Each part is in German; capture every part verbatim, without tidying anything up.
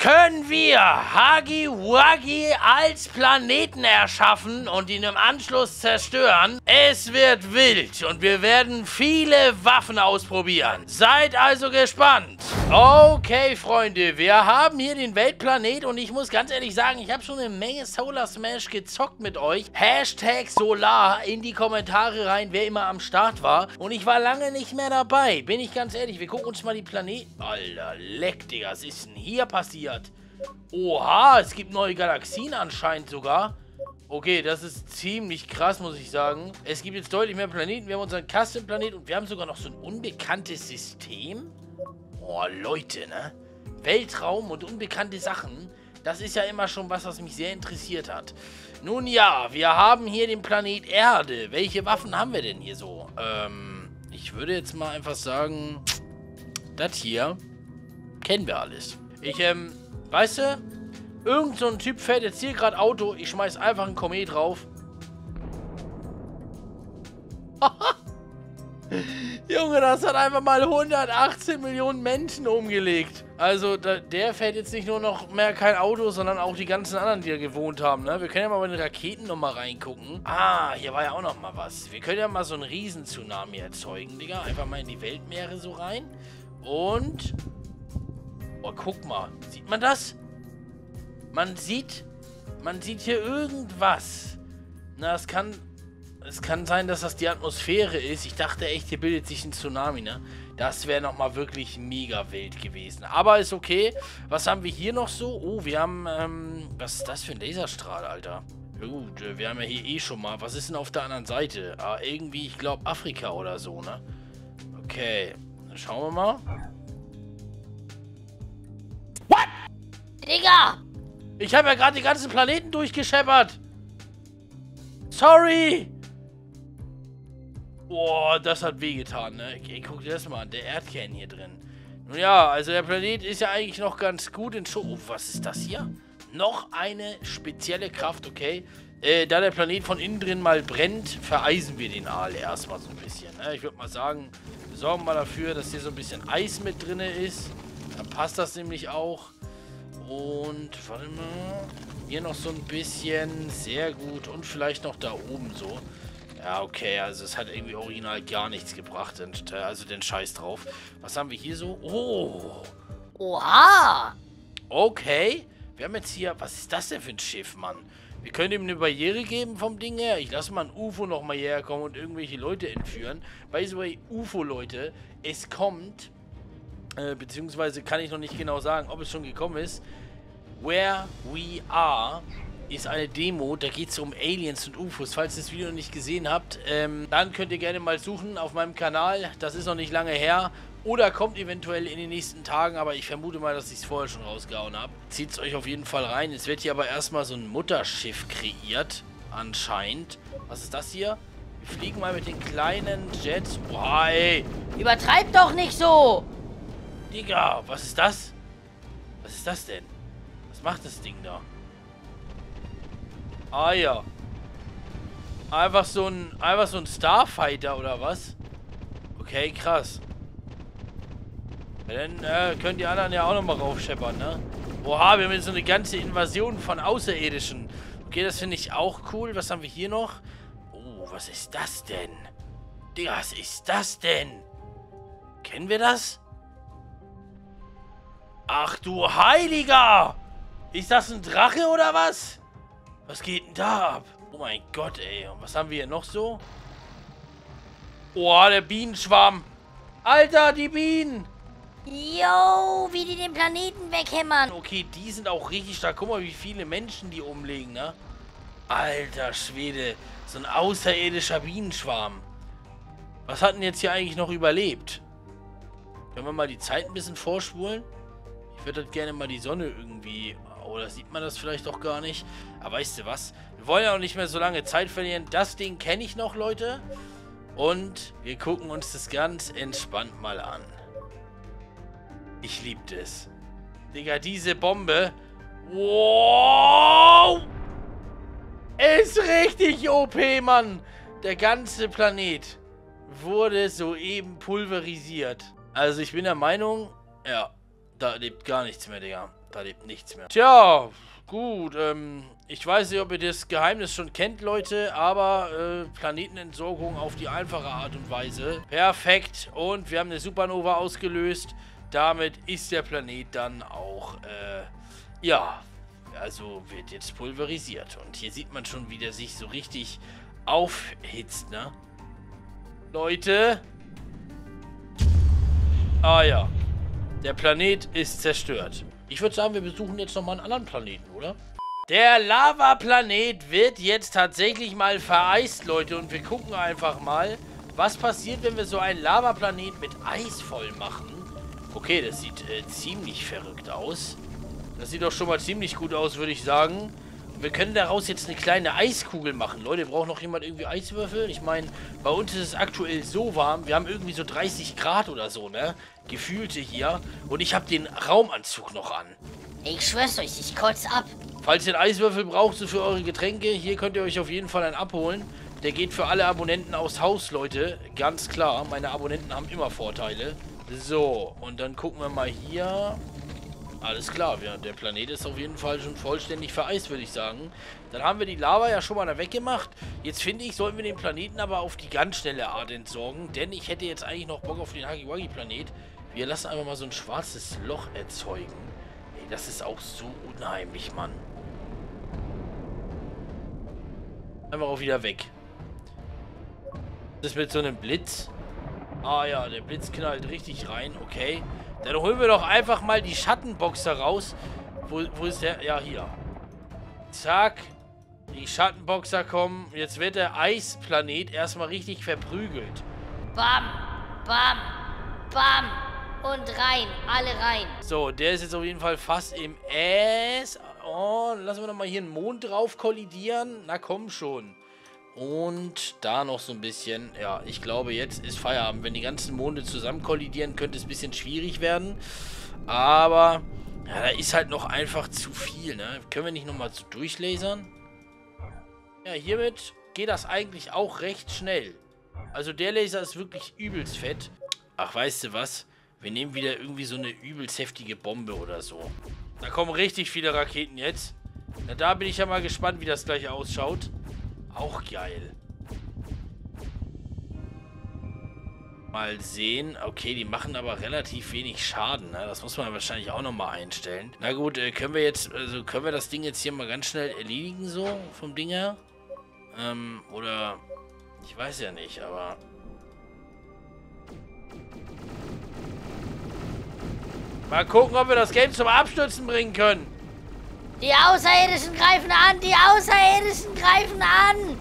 können wir Huggy Wuggy als Planeten erschaffen und ihn im Anschluss zerstören. Es wird wild und wir werden viele Waffen ausprobieren. Seid also gespannt. Okay, Freunde, wir haben hier den Weltplanet und ich muss ganz ehrlich sagen, ich habe schon eine Menge Solar Smash gezockt mit euch. Hashtag Solar in die Kommentare rein, wer immer am Start war. Und ich war lange nicht mehr dabei, bin ich ganz ehrlich. Wir gucken uns mal die Planeten... Alter, leck, Digga, was ist denn hier passiert? Oha, es gibt neue Galaxien anscheinend sogar. Okay, das ist ziemlich krass, muss ich sagen. Es gibt jetzt deutlich mehr Planeten. Wir haben unseren Custom-Planet und wir haben sogar noch so ein unbekanntes System. Oh, Leute, ne? Weltraum und unbekannte Sachen. Das ist ja immer schon was, was mich sehr interessiert hat. Nun ja, wir haben hier den Planet Erde. Welche Waffen haben wir denn hier so? Ähm, ich würde jetzt mal einfach sagen, das hier kennen wir alles. Ich, ähm, weißt du, irgend so ein Typ fährt jetzt hier gerade Auto, ich schmeiß einfach einen Komet drauf. Junge, das hat einfach mal hundertachtzehn Millionen Menschen umgelegt. Also, da, der fährt jetzt nicht nur noch mehr kein Auto, sondern auch die ganzen anderen, die da gewohnt haben, ne? Wir können ja mal bei den Raketen nochmal reingucken. Ah, hier war ja auch noch mal was. Wir können ja mal so einen Riesen-Tsunami erzeugen, Digga. Einfach mal in die Weltmeere so rein. Und... Oh, guck mal. Sieht man das? Man sieht... Man sieht hier irgendwas. Na, es kann... Es kann sein, dass das die Atmosphäre ist. Ich dachte echt, hier bildet sich ein Tsunami, ne? Das wäre nochmal wirklich mega wild gewesen. Aber ist okay. Was haben wir hier noch so? Oh, wir haben... Ähm, was ist das für ein Laserstrahl, Alter? Ja gut, wir haben ja hier eh schon mal... Was ist denn auf der anderen Seite? Ah, irgendwie, ich glaube, Afrika oder so, ne? Okay. Dann schauen wir mal. Digga! Ich habe ja gerade die ganzen Planeten durchgescheppert. Sorry! Boah, das hat wehgetan, ne? Ey, guck dir das mal an, der Erdkern hier drin. Nun ja, also der Planet ist ja eigentlich noch ganz gut in Show. Oh, was ist das hier? Noch eine spezielle Kraft, okay? Äh, da der Planet von innen drin mal brennt, vereisen wir den Aal erstmal so ein bisschen, ne? Ich würde mal sagen, wir sorgen mal dafür, dass hier so ein bisschen Eis mit drin ist. Dann passt das nämlich auch. Und, warte mal, hier noch so ein bisschen, sehr gut. Und vielleicht noch da oben so. Ja, okay, also es hat irgendwie original gar nichts gebracht. Also den Scheiß drauf. Was haben wir hier so? Oh! Oha! Okay. Wir haben jetzt hier, was ist das denn für ein Schiff, Mann? Wir können ihm eine Barriere geben vom Ding her. Ich lasse mal ein U F O nochmal hierher kommen und irgendwelche Leute entführen. By the way, U F O, Leute, es kommt... Äh, beziehungsweise kann ich noch nicht genau sagen, ob es schon gekommen ist. Where We Are ist eine Demo, da geht es um Aliens und U F Os. Falls ihr das Video noch nicht gesehen habt, ähm, dann könnt ihr gerne mal suchen auf meinem Kanal. Das ist noch nicht lange her. Oder kommt eventuell in den nächsten Tagen, aber ich vermute mal, dass ich es vorher schon rausgehauen habe. Zieht es euch auf jeden Fall rein. Es wird hier aber erstmal so ein Mutterschiff kreiert, anscheinend. Was ist das hier? Wir fliegen mal mit den kleinen Jets. Boah, ey. Übertreib doch nicht so! Digga, was ist das? Was ist das denn? Was macht das Ding da? Ah ja. Einfach so ein, einfach so ein Starfighter oder was? Okay, krass. Ja, dann äh, können die anderen ja auch nochmal raufscheppern, ne? Oha, wir haben jetzt so eine ganze Invasion von Außerirdischen. Okay, das finde ich auch cool. Was haben wir hier noch? Oh, was ist das denn? Digga, was ist das denn? Kennen wir das? Ach du Heiliger! Ist das ein Drache oder was? Was geht denn da ab? Oh mein Gott, ey. Und was haben wir hier noch so? Oh, der Bienenschwarm. Alter, die Bienen. Yo, wie die den Planeten weghämmern. Okay, die sind auch richtig stark. Guck mal, wie viele Menschen die umlegen, ne? Alter Schwede. So ein außerirdischer Bienenschwarm. Was hat denn jetzt hier eigentlich noch überlebt? Können wir mal die Zeit ein bisschen vorspulen? Ich würde halt gerne mal die Sonne irgendwie... Oder sieht man das vielleicht auch gar nicht? Aber weißt du was? Wir wollen ja auch nicht mehr so lange Zeit verlieren. Das Ding kenne ich noch, Leute. Und wir gucken uns das ganz entspannt mal an. Ich liebe das. Digga, diese Bombe. Wow! Ist richtig O P, Mann. Der ganze Planet wurde soeben pulverisiert. Also ich bin der Meinung, ja, da lebt gar nichts mehr, Digga. Da lebt nichts mehr. Tja, gut, ähm, ich weiß nicht, ob ihr das Geheimnis schon kennt, Leute, aber äh, Planetenentsorgung auf die einfache Art und Weise. Perfekt. Und wir haben eine Supernova ausgelöst. Damit ist der Planet dann auch, äh, ja, also wird jetzt pulverisiert. Und hier sieht man schon, wie der sich so richtig aufhitzt, ne? Leute. Ah ja. Der Planet ist zerstört. Ich würde sagen, wir besuchen jetzt nochmal einen anderen Planeten, oder? Der Lava-Planet wird jetzt tatsächlich mal vereist, Leute. Und wir gucken einfach mal, was passiert, wenn wir so einen Lava-Planet mit Eis voll machen. Okay, das sieht äh, ziemlich verrückt aus. Das sieht doch schon mal ziemlich gut aus, würde ich sagen. Und wir können daraus jetzt eine kleine Eiskugel machen. Leute, braucht noch jemand irgendwie Eiswürfel? Ich meine, bei uns ist es aktuell so warm. Wir haben irgendwie so dreißig Grad oder so, ne? Gefühlte hier. Und ich habe den Raumanzug noch an. Ich schwör's euch, ich kotz ab. Falls ihr einen Eiswürfel braucht, so für eure Getränke, hier könnt ihr euch auf jeden Fall einen abholen. Der geht für alle Abonnenten aufs Haus, Leute. Ganz klar, meine Abonnenten haben immer Vorteile. So, und dann gucken wir mal hier. Alles klar, ja, der Planet ist auf jeden Fall schon vollständig vereist, würde ich sagen. Dann haben wir die Lava ja schon mal da weggemacht. Jetzt finde ich, sollten wir den Planeten aber auf die ganz schnelle Art entsorgen. Denn ich hätte jetzt eigentlich noch Bock auf den Huggy-Wuggy-Planet. Wir lassen einfach mal so ein schwarzes Loch erzeugen. Ey, das ist auch so unheimlich, Mann. Einfach auch wieder weg. Das ist mit so einem Blitz. Ah ja, der Blitz knallt richtig rein. Okay. Dann holen wir doch einfach mal die Schattenboxer raus. Wo, wo ist der? Ja, hier. Zack. Die Schattenboxer kommen. Jetzt wird der Eisplanet erstmal richtig verprügelt. Bam, bam, bam. Und rein. Alle rein. So, der ist jetzt auf jeden Fall fast im Ass. Oh, lassen wir doch mal hier einen Mond drauf kollidieren. Na komm schon. Und da noch so ein bisschen. Ja, ich glaube, jetzt ist Feierabend. Wenn die ganzen Monde zusammen kollidieren, könnte es ein bisschen schwierig werden. Aber, ja, da ist halt noch einfach zu viel, ne? Können wir nicht nochmal so durchlasern? Ja, hiermit geht das eigentlich auch recht schnell. Also der Laser ist wirklich übelst fett. Ach, weißt du was? Wir nehmen wieder irgendwie so eine übelst heftige Bombe oder so. Da kommen richtig viele Raketen jetzt. Na, da bin ich ja mal gespannt, wie das gleich ausschaut. Auch geil. Mal sehen. Okay, die machen aber relativ wenig Schaden. Ne? Das muss man wahrscheinlich auch nochmal einstellen. Na gut, äh, können wir jetzt, also können wir das Ding jetzt hier mal ganz schnell erledigen, so vom Ding her? Ähm, oder, ich weiß ja nicht, aber... Mal gucken, ob wir das Game zum Abstürzen bringen können. Die Außerirdischen greifen an! Die Außerirdischen greifen an!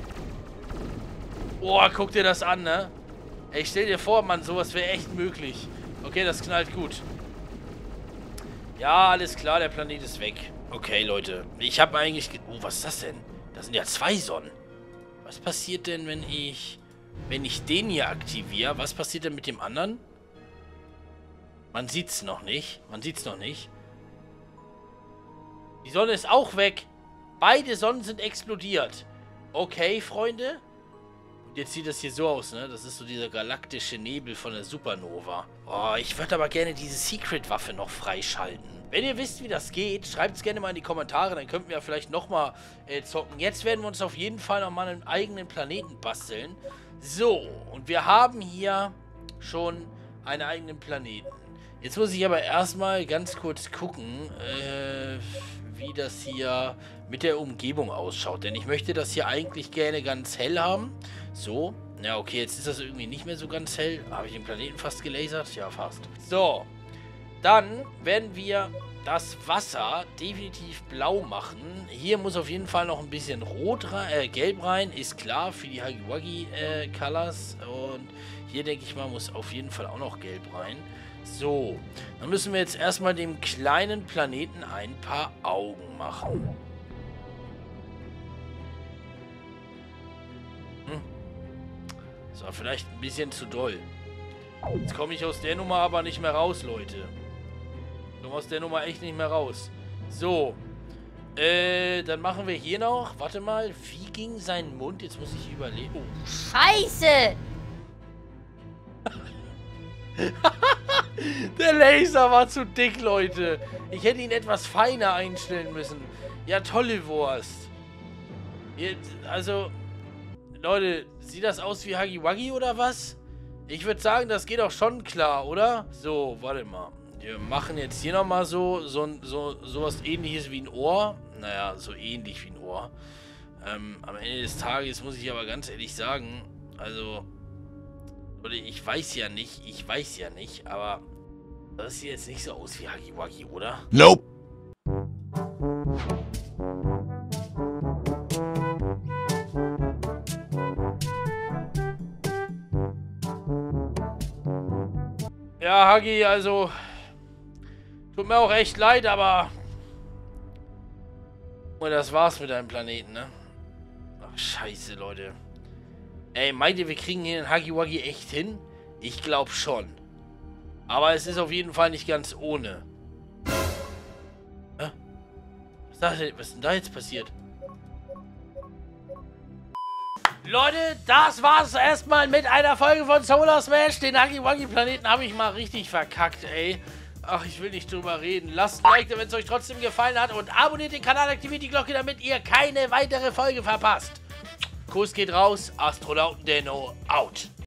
Boah, guck dir das an, ne? Ey, stell dir vor, Mann, sowas wäre echt möglich. Okay, das knallt gut. Ja, alles klar, der Planet ist weg. Okay, Leute. Ich habe eigentlich... Oh, was ist das denn? Das sind ja zwei Sonnen. Was passiert denn, wenn ich... Wenn ich den hier aktiviere? Was passiert denn mit dem anderen? Man sieht's noch nicht. Man sieht's noch nicht. Die Sonne ist auch weg. Beide Sonnen sind explodiert. Okay, Freunde. Und jetzt sieht das hier so aus, ne? Das ist so dieser galaktische Nebel von der Supernova. Oh, ich würde aber gerne diese Secret-Waffe noch freischalten. Wenn ihr wisst, wie das geht, schreibt es gerne mal in die Kommentare. Dann könnten wir ja vielleicht nochmal äh, zocken. Jetzt werden wir uns auf jeden Fall nochmal einen eigenen Planeten basteln. So, und wir haben hier schon einen eigenen Planeten. Jetzt muss ich aber erstmal ganz kurz gucken, äh, wie das hier mit der Umgebung ausschaut. Denn ich möchte das hier eigentlich gerne ganz hell haben. So. Ja, okay, jetzt ist das irgendwie nicht mehr so ganz hell. Habe ich den Planeten fast gelasert? Ja, fast. So. Dann werden wir das Wasser definitiv blau machen. Hier muss auf jeden Fall noch ein bisschen rot rein, äh, gelb rein. Ist klar, für die Huggy-Wuggy äh, Colors. Und hier, denke ich mal, muss auf jeden Fall auch noch gelb rein. So, dann müssen wir jetzt erstmal dem kleinen Planeten ein paar Augen machen. Hm. Das war vielleicht ein bisschen zu doll. Jetzt komme ich aus der Nummer aber nicht mehr raus, Leute. Ich komme aus der Nummer echt nicht mehr raus. So. Äh, dann machen wir hier noch. Warte mal, wie ging sein Mund? Jetzt muss ich überlegen. Oh. Scheiße! Der Laser war zu dick, Leute. Ich hätte ihn etwas feiner einstellen müssen. Ja, tolle Wurst. Jetzt, also, Leute, sieht das aus wie Huggy Wuggy oder was? Ich würde sagen, das geht auch schon klar, oder? So, warte mal. Wir machen jetzt hier nochmal so, so, so, sowas ähnliches wie ein Ohr. Naja, so ähnlich wie ein Ohr. Ähm, am Ende des Tages muss ich aber ganz ehrlich sagen, also, Leute, ich weiß ja nicht, ich weiß ja nicht, aber das sieht jetzt nicht so aus wie Huggy Wuggy, oder? Nope. Ja, Huggy, also, tut mir auch echt leid, aber und das war's mit deinem Planeten, ne? Ach, scheiße, Leute. Ey, meint ihr, wir kriegen hier den Huggy Wuggy echt hin? Ich glaube schon. Aber es ist auf jeden Fall nicht ganz ohne. Hä? Was ist, was ist denn da jetzt passiert? Leute, das war's erstmal mit einer Folge von Solar Smash. Den Huggy Wuggy Planeten habe ich mal richtig verkackt, ey. Ach, ich will nicht drüber reden. Lasst ein Like, wenn es euch trotzdem gefallen hat. Und abonniert den Kanal, aktiviert die Glocke, damit ihr keine weitere Folge verpasst. Kuss geht raus. Astronauten Denno out.